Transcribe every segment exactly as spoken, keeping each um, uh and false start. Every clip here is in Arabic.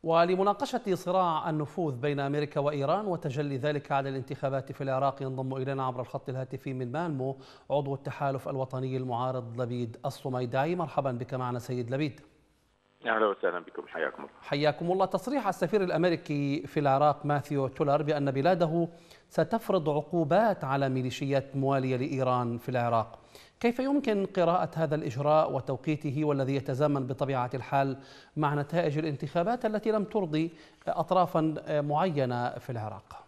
ولمناقشة صراع النفوذ بين أمريكا وإيران وتجلي ذلك على الانتخابات في العراق ينضم إلينا عبر الخط الهاتفي من مالمو عضو التحالف الوطني المعارض لبيد الصميداعي. مرحبا بك معنا سيد لبيد. أهلا وسهلا بكم، حياكم الله. حياكم الله. تصريح السفير الأمريكي في العراق ماثيو تولر بأن بلاده ستفرض عقوبات على ميليشيات موالية لإيران في العراق، كيف يمكن قراءة هذا الإجراء وتوقيته والذي يتزامن بطبيعة الحال مع نتائج الانتخابات التي لم ترضي أطرافا معينة في العراق؟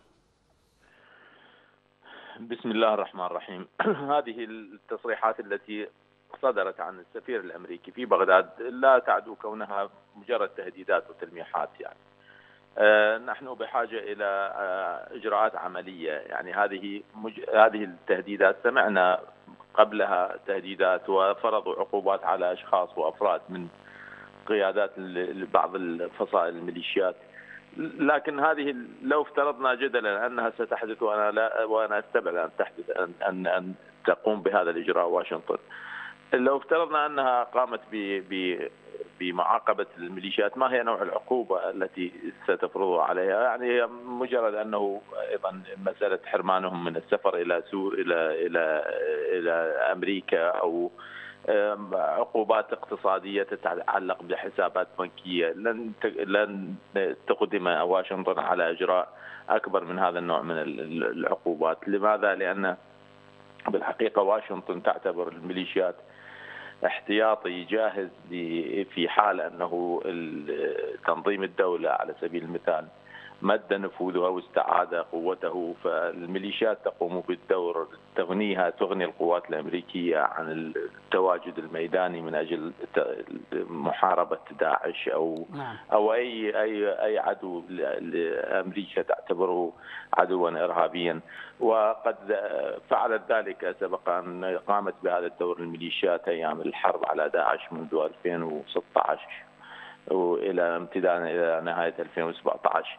بسم الله الرحمن الرحيم. هذه التصريحات التي صدرت عن السفير الأمريكي في بغداد لا تعدو كونها مجرد تهديدات وتلميحات، يعني آه نحن بحاجة إلى آه إجراءات عملية. يعني هذه مج... هذه التهديدات سمعنا قبلها تهديدات وفرضوا عقوبات على أشخاص وأفراد من قيادات بعض الفصائل الميليشيات، لكن هذه لو افترضنا جدلا أنها ستحدث وأنا لا وأنا أستبعد أن تحدث أن أن, أن تقوم بهذا الإجراء واشنطن، لو افترضنا أنها قامت بمعاقبة الميليشيات، ما هي نوع العقوبة التي ستفرضها عليها؟ يعني مجرد أنه أيضا مسألة حرمانهم من السفر إلى سور إلى إلى إلى أمريكا، أو عقوبات اقتصادية تتعلق بحسابات بنكية. لن لن تقدم واشنطن على إجراء أكبر من هذا النوع من العقوبات. لماذا؟ لأن بالحقيقة واشنطن تعتبر الميليشيات احتياطي جاهز في حال أنه تنظيم الدولة على سبيل المثال مد نفوذه واستعاد قوته، فالميليشيات تقوم بالدور تغنيها تغني القوات الأمريكية عن التواجد الميداني من أجل محاربة داعش أو أو أي أي أي عدو لأمريكا تعتبره عدوا إرهابيا. وقد فعلت ذلك سبقا، قامت بهذا الدور الميليشيات أيام الحرب على داعش منذ ألفين وستة عشر وإلى امتداد إلى نهاية ألفين وسبعة عشر.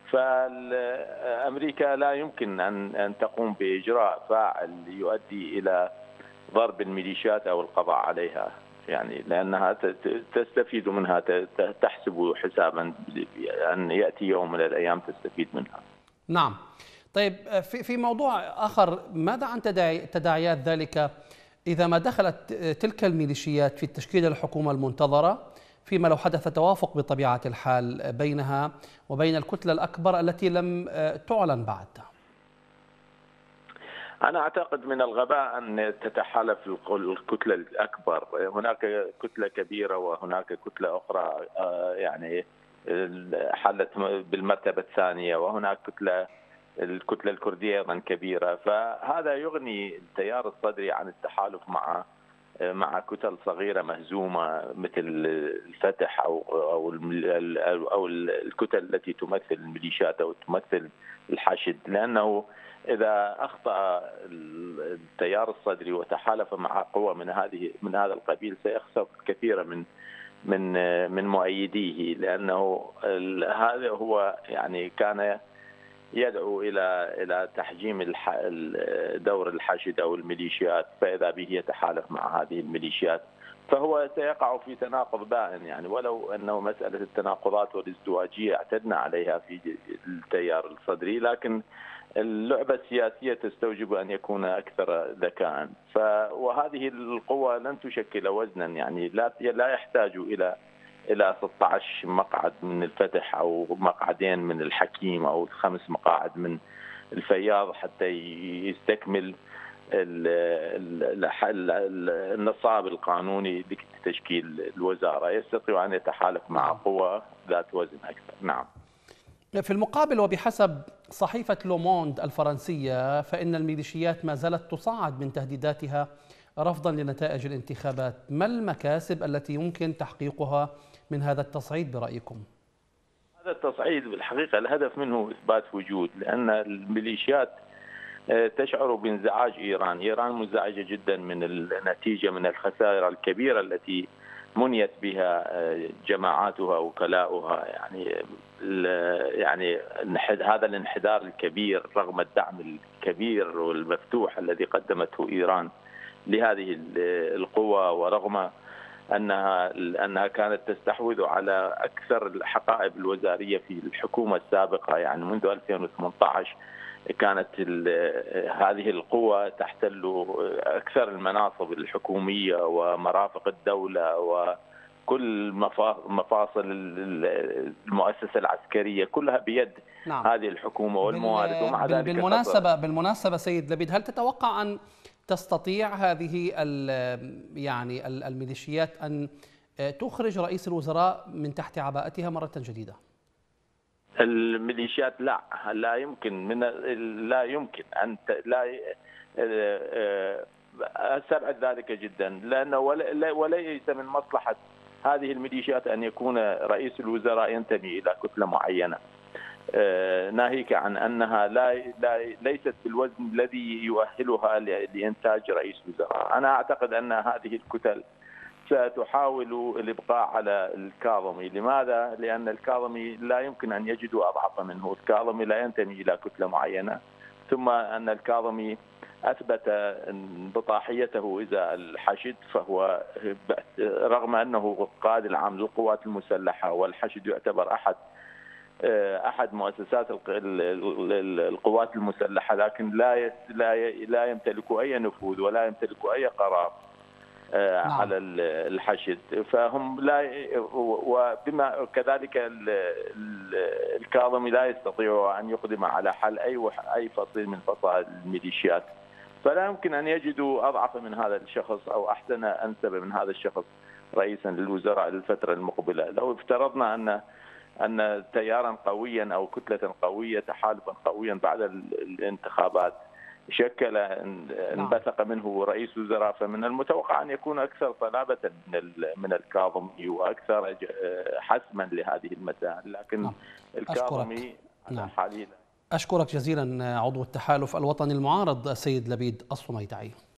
فأمريكا لا يمكن أن أن تقوم بإجراء فاعل يؤدي إلى ضرب الميليشيات أو القضاء عليها، يعني لأنها تستفيد منها، تحسب حسابا أن يأتي يوم من الأيام تستفيد منها. نعم. طيب، في في موضوع آخر، ماذا عن تداعيات ذلك إذا ما دخلت تلك الميليشيات في تشكيل الحكومة المنتظرة، فيما لو حدث توافق بطبيعة الحال بينها وبين الكتلة الأكبر التي لم تعلن بعد؟ أنا أعتقد من الغباء أن تتحالف الكتلة الأكبر. هناك كتلة كبيرة وهناك كتلة أخرى يعني حلت بالمرتبة الثانية، وهناك كتلة الكتلة الكردية أيضا كبيرة، فهذا يغني التيار الصدري عن التحالف مع مع كتل صغيرة مهزومة مثل الفتح أو أو أو الكتل التي تمثل الميليشيات أو تمثل الحشد، لأنه إذا أخطأ التيار الصدري وتحالف مع قوى من هذه من هذا القبيل سيخسر كثيرا من من من مؤيديه، لأنه هذا هو يعني كان يدعو إلى إلى تحجيم دور الحشد أو الميليشيات، فإذا به يتحالف مع هذه الميليشيات فهو سيقع في تناقض بائن. يعني ولو أنه مسألة التناقضات والازدواجية اعتدنا عليها في التيار الصدري، لكن اللعبة السياسية تستوجب أن يكون أكثر ذكاء. ف وهذه القوى لن تشكل وزنا، يعني لا لا يحتاج إلى إلى ستة عشر مقعد من الفتح أو مقعدين من الحكيم أو خمس مقاعد من الفياض حتى يستكمل النصاب القانوني لتشكيل الوزارة. يستطيع أن يتحالف مع قوى ذات وزن أكثر. نعم. في المقابل، وبحسب صحيفة لوموند الفرنسية، فإن الميليشيات ما زالت تصعد من تهديداتها رفضا لنتائج الانتخابات. ما المكاسب التي يمكن تحقيقها من هذا التصعيد برأيكم؟ هذا التصعيد بالحقيقة الهدف منه إثبات وجود، لأن الميليشيات تشعر بانزعاج إيران. إيران منزعجة جدا من النتيجة، من الخسائر الكبيرة التي منيت بها جماعاتها وكلاؤها. يعني يعني هذا الانحدار الكبير رغم الدعم الكبير والمفتوح الذي قدمته إيران لهذه القوى، ورغم انها انها كانت تستحوذ على اكثر الحقائب الوزاريه في الحكومه السابقه، يعني منذ ألفين وثمانية عشر كانت هذه القوى تحتل اكثر المناصب الحكوميه ومرافق الدوله وكل مفاصل المؤسسه العسكريه كلها بيد نعم. هذه الحكومه والموارد. ومع ذلك بالمناسبه بالمناسبه سيد لبيد، هل تتوقع ان تستطيع هذه يعني الميليشيات ان تخرج رئيس الوزراء من تحت عباءتها مره جديده؟ الميليشيات لا لا يمكن من لا يمكن ان لا استبعد ذلك جدا، لانه وليس من مصلحه هذه الميليشيات ان يكون رئيس الوزراء ينتمي الى كتله معينه، ناهيك عن انها لا, لا ليست بالوزن الذي يؤهلها لانتاج رئيس وزراء. انا اعتقد ان هذه الكتل ستحاول الابقاء على الكاظمي. لماذا؟ لان الكاظمي لا يمكن ان يجدوا اضعف منه، الكاظمي لا ينتمي الى كتله معينه، ثم ان الكاظمي اثبت بطاحيته اذا الحشد، فهو رغم انه قائد العام للقوات المسلحه والحشد يعتبر احد احد مؤسسات القوات المسلحه، لكن لا لا يمتلك اي نفوذ ولا يمتلك اي قرار نعم. على الحشد، فهم لا وبما كذلك الكاظمي لا يستطيع ان يقدم على حل اي اي فصيل من فصائل الميليشيات، فلا يمكن ان يجدوا اضعف من هذا الشخص او احسن انسب من هذا الشخص رئيسا للوزراء للفتره المقبله. لو افترضنا ان ان تيارا قويا او كتله قويه تحالفا قويا بعد الانتخابات شكل انبثق منه رئيس وزراء، فمن المتوقع ان يكون اكثر صلابه من من الكاظمي واكثر حسما لهذه المسائل، لكن نعم. الكاظمي على حاله. اشكرك جزيلا عضو التحالف الوطني المعارض السيد لبيد الصميتعي.